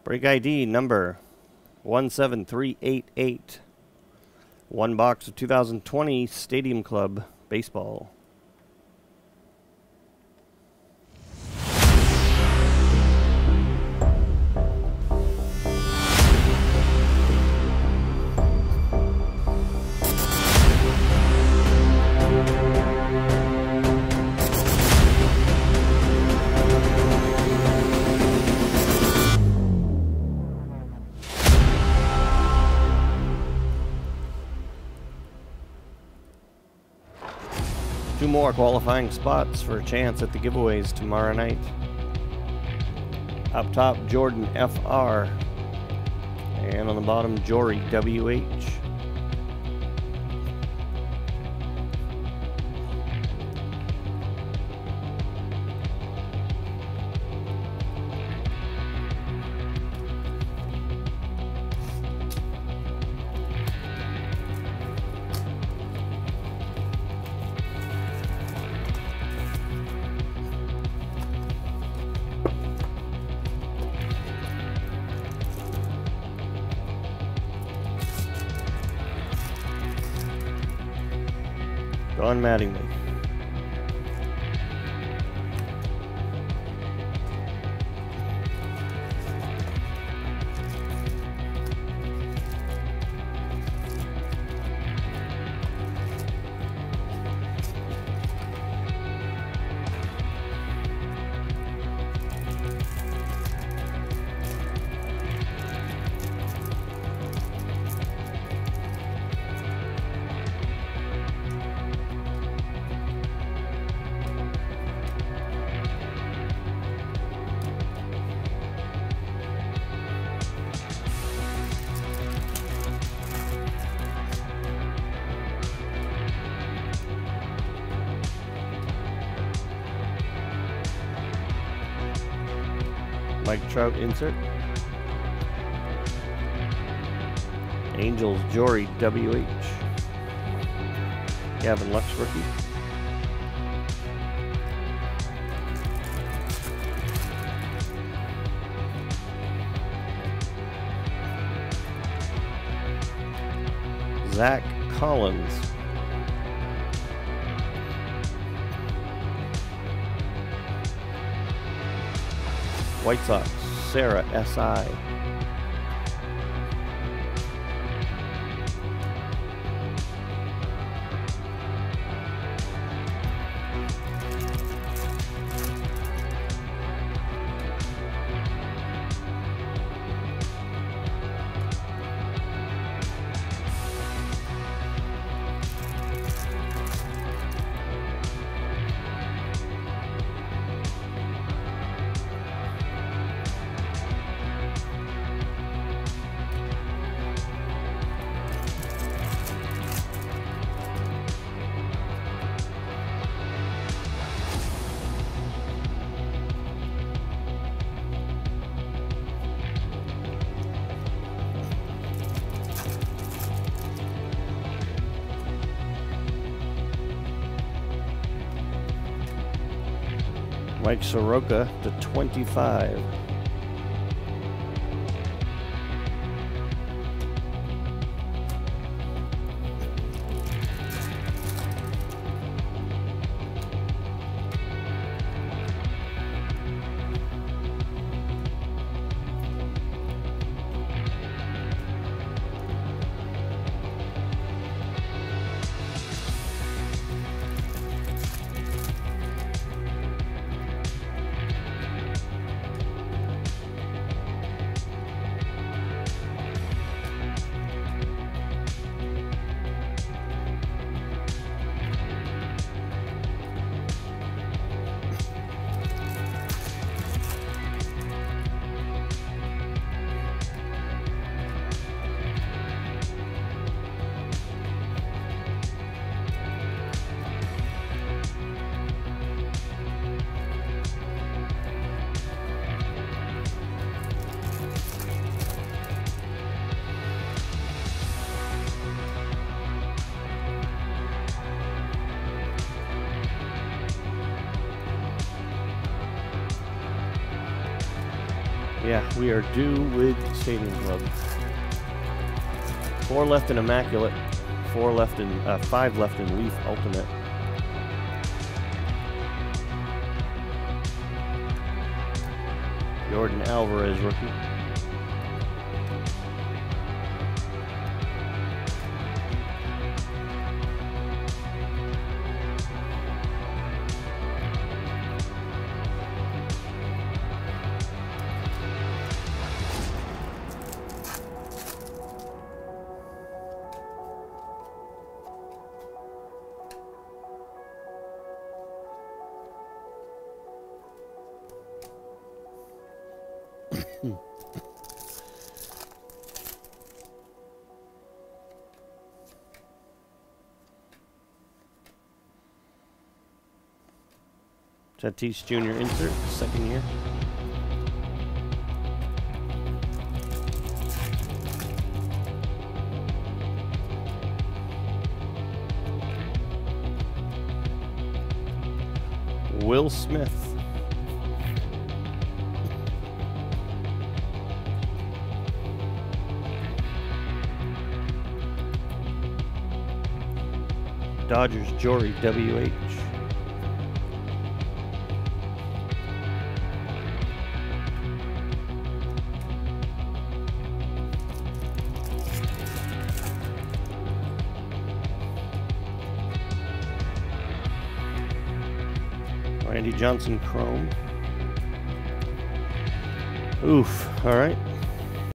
Break ID number 17388. One box of 2020 Stadium Club Baseball. Two more qualifying spots for a chance at the giveaways tomorrow night. Up top, Jordan FR. And on the bottom, Jory WH. Don Mattingly. Mike Trout insert. Angels Jory WH. Gavin Lux rookie. Zach Collins. White Sox, Sarah S.I. Mike Soroka /25. Yeah, we are due with Stadium Club. 4 left in Immaculate, 5 left in Leaf Ultimate. Jordan Alvarez rookie. Tatis Jr. insert, second year. Will Smith. Dodgers Jory WH. Randy Johnson Chrome. Oof. All right.